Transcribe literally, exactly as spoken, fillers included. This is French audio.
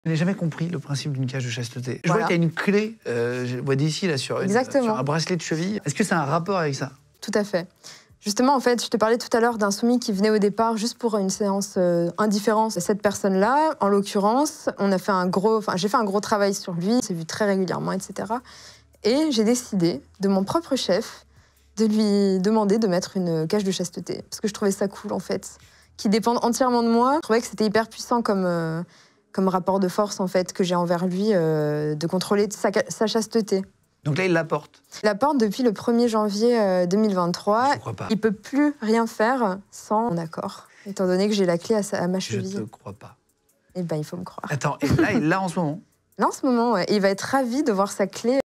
Je n'ai jamais compris le principe d'une cage de chasteté. Je Voilà. vois qu'il y a une clé, euh, je vois d'ici, là, sur, une, sur un bracelet de cheville. Est-ce que c'est un rapport avec ça? Tout à fait. Justement, en fait, je te parlais tout à l'heure d'un soumis qui venait au départ juste pour une séance euh, indifférence. Cette personne-là, en l'occurrence, on a fait un gros, enfin, j'ai fait un gros travail sur lui, on s'est vu très régulièrement, et cetera. Et j'ai décidé, de mon propre chef, de lui demander de mettre une cage de chasteté. Parce que je trouvais ça cool, en fait. Qui dépende entièrement de moi. Je trouvais que c'était hyper puissant comme, euh, comme rapport de force, en fait, que j'ai envers lui, euh, de contrôler sa, sa chasteté. Donc là, il la porte. Il la porte depuis le premier janvier deux mille vingt-trois. Je crois pas. Il ne peut plus rien faire sans mon accord, étant donné que j'ai la clé à, sa, à ma cheville. Je te crois pas. Eh bien, il faut me croire. Attends, et là, il l'a en ce moment? Là, en ce moment, ouais. Il va être ravi de voir sa clé